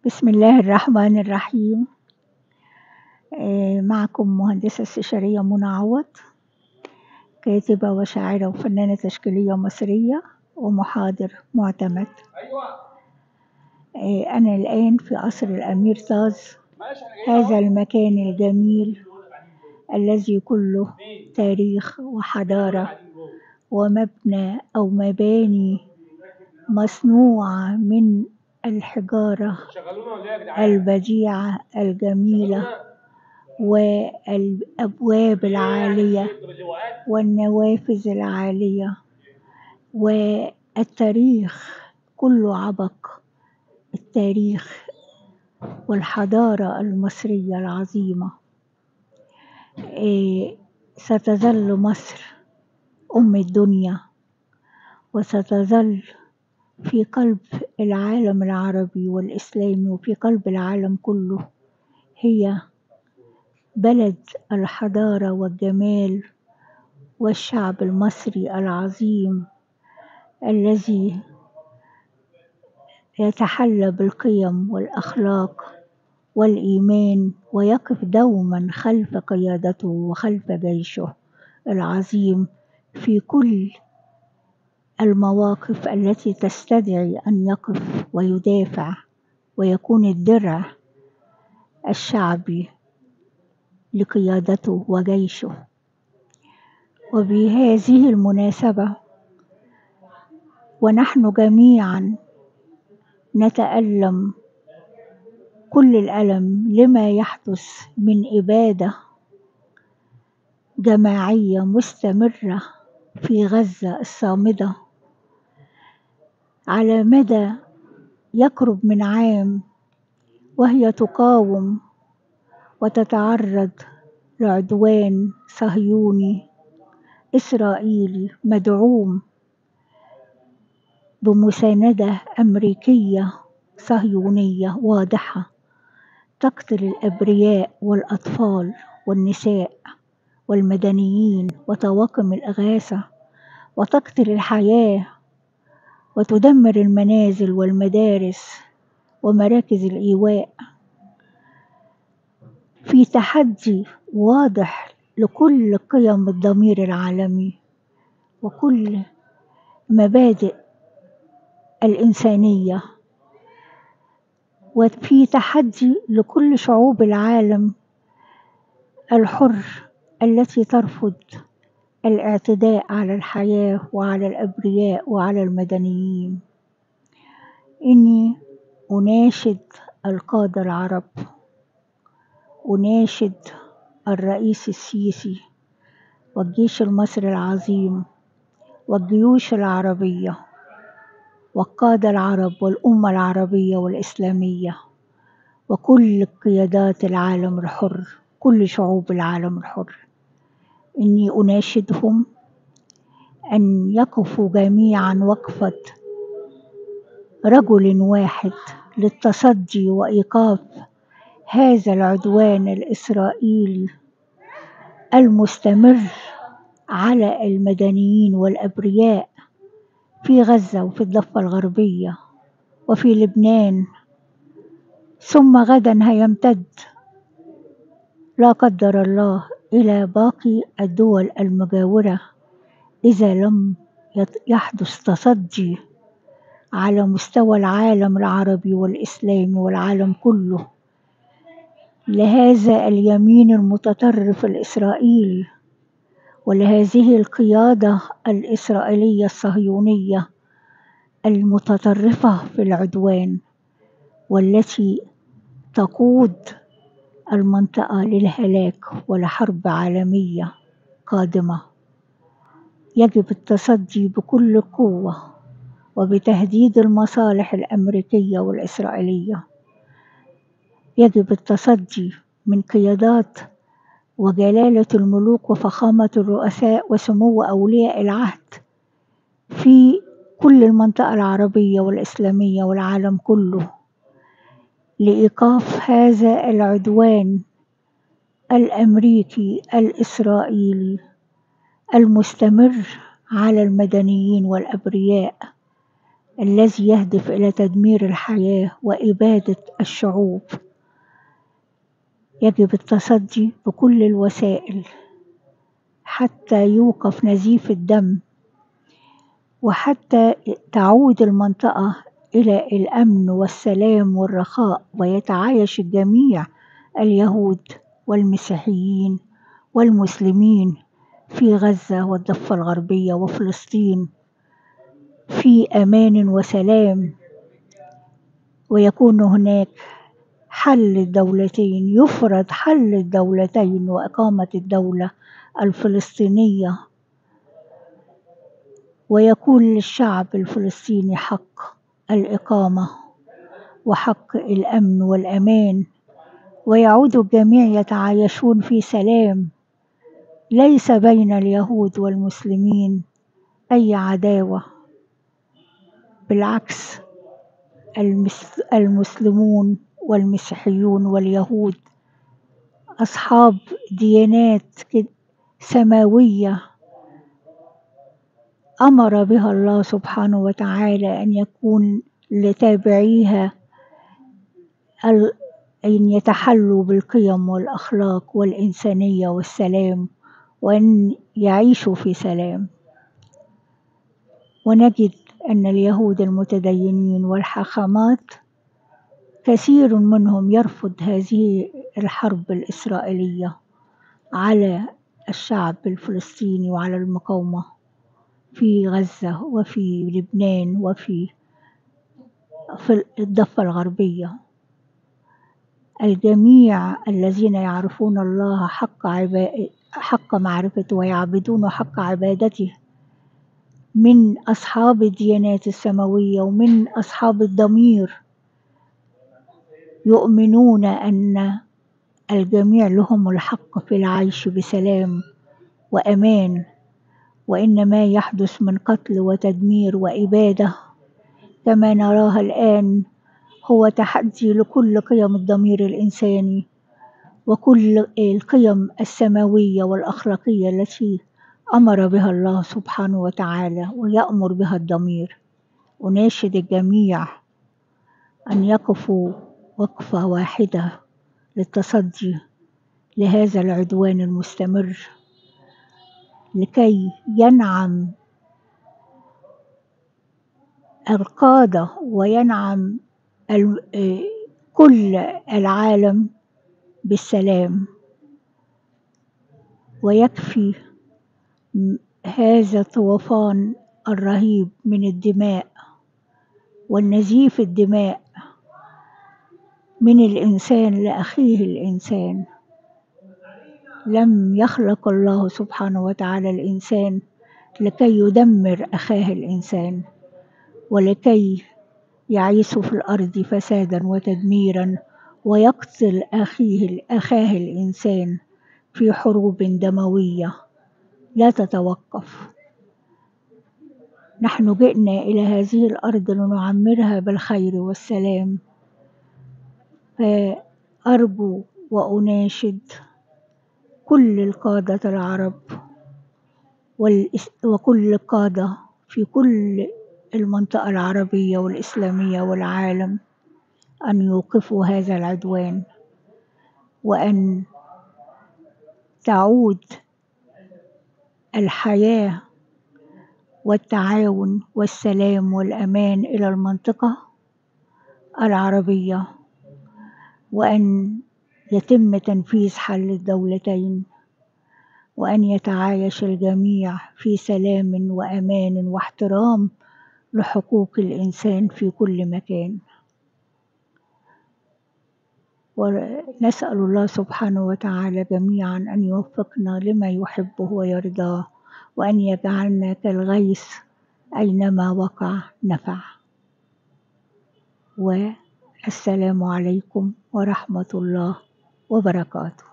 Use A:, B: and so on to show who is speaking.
A: بسم الله الرحمن الرحيم. معكم مهندسة استشارية منى عوض، كاتبة وشاعرة وفنانة تشكيلية مصرية ومحاضر معتمد. أنا الآن في قصر الأمير طاز، هذا المكان الجميل الذي كله تاريخ وحضارة ومبنى أو مباني مصنوعة من الحجارة البديعة الجميلة والأبواب العالية والنوافذ العالية، والتاريخ كله عبق التاريخ والحضارة المصرية العظيمة. ستظل مصر أم الدنيا، وستظل في قلب العالم العربي والإسلامي وفي قلب العالم كله هي بلد الحضارة والجمال والشعب المصري العظيم الذي يتحلى بالقيم والأخلاق والإيمان، ويقف دوما خلف قيادته وخلف جيشه العظيم في كل المواقف التي تستدعي أن يقف ويدافع ويكون الدرع الشعبي لقيادته وجيشه. وبهذه المناسبة ونحن جميعا نتألم كل الألم لما يحدث من إبادة جماعية مستمرة في غزة الصامدة على مدى يقرب من عام، وهي تقاوم وتتعرض لعدوان صهيوني إسرائيلي مدعوم بمساندة أمريكية صهيونية واضحة، تقتل الأبرياء والأطفال والنساء والمدنيين وطواقم الإغاثة، وتقتل الحياة وتدمر المنازل والمدارس ومراكز الإيواء، في تحدي واضح لكل قيم الضمير العالمي وكل مبادئ الإنسانية، وفي تحدي لكل شعوب العالم الحر التي ترفض الاعتداء على الحياة وعلى الأبرياء وعلى المدنيين. إني أناشد القادة العرب، أناشد الرئيس السيسي والجيش المصري العظيم والجيوش العربية والقادة العرب والأمة العربية والإسلامية وكل قيادات العالم الحر، كل شعوب العالم الحر، إني أناشدهم أن يقفوا جميعا وقفة رجل واحد للتصدي وإيقاف هذا العدوان الإسرائيلي المستمر على المدنيين والأبرياء في غزة وفي الضفة الغربية وفي لبنان، ثم غدا هيمتد لا قدر الله إلى باقي الدول المجاورة إذا لم يحدث تصدي على مستوى العالم العربي والإسلامي والعالم كله لهذا اليمين المتطرف الإسرائيلي ولهذه القيادة الإسرائيلية الصهيونية المتطرفة في العدوان، والتي تقود المنطقة للهلاك ولحرب عالمية قادمة. يجب التصدي بكل قوة وبتهديد المصالح الأمريكية والإسرائيلية. يجب التصدي من قيادات وجلالة الملوك وفخامة الرؤساء وسمو أولياء العهد في كل المنطقة العربية والإسلامية والعالم كله لإيقاف هذا العدوان الأمريكي الذي يهدف إلى تدمير الحياة وإبادة الشعوب. يجب التصدي بكل الوسائل حتى يوقف نزيف الدم، وحتى تعود المنطقة إلى الأمن والسلام والرخاء، ويتعايش الجميع، اليهود والمسيحيين والمسلمين في غزة والضفة الغربية وفلسطين في أمان وسلام، ويكون هناك حل الدولتين، يفرض حل الدولتين وإقامة الدولة الفلسطينية، ويكون للشعب الفلسطيني حق الإقامة وحق الأمن والأمان، ويعود الجميع يتعايشون في سلام، ليس بين اليهود والمسلمين أي عداوة، بالعكس المسلمون والمسيحيون واليهود أصحاب ديانات سماوية أمر بها الله سبحانه وتعالى أن يكون لتابعيها أن يتحلوا بالقيم والأخلاق والإنسانية والسلام، وأن يعيشوا في سلام. ونجد أن اليهود المتدينين والحاخامات كثير منهم يرفض هذه الحرب الإسرائيلية على الشعب الفلسطيني وعلى المقاومة في غزة وفي لبنان وفي الضفة الغربية. الجميع الذين يعرفون الله حق معرفته ويعبدون حق عبادته من أصحاب الديانات السماوية ومن أصحاب الضمير يؤمنون أن الجميع لهم الحق في العيش بسلام وأمان، وإن ما يحدث من قتل وتدمير وإبادة كما نراها الآن هو تحدي لكل قيم الضمير الإنساني وكل القيم السماوية والأخلاقية التي أمر بها الله سبحانه وتعالى ويأمر بها الضمير. أناشد الجميع أن يقفوا وقفة واحدة للتصدي لهذا العدوان المستمر، لكي ينعم القادة وينعم كل العالم بالسلام، ويكفي هذا الطوفان الرهيب من الدماء والنزيف الدماء من الإنسان لأخيه الإنسان. لم يخلق الله سبحانه وتعالى الإنسان لكي يدمر أخاه الإنسان ولكي يعيش في الأرض فسادا وتدميرا ويقتل أخاه الإنسان في حروب دموية لا تتوقف. نحن جئنا إلى هذه الأرض لنعمرها بالخير والسلام، فأرجو وأناشد كل القادة العرب وكل القادة في كل المنطقة العربية والإسلامية والعالم أن يوقفوا هذا العدوان، وأن تعود الحياة والتعاون والسلام والأمان إلى المنطقة العربية، وأن يتم تنفيذ حل الدولتين، وأن يتعايش الجميع في سلام وأمان واحترام لحقوق الإنسان في كل مكان. ونسأل الله سبحانه وتعالى جميعا أن يوفقنا لما يحبه ويرضاه، وأن يجعلنا كالغيث أينما وقع نفع. والسلام عليكم ورحمة الله وبركاته.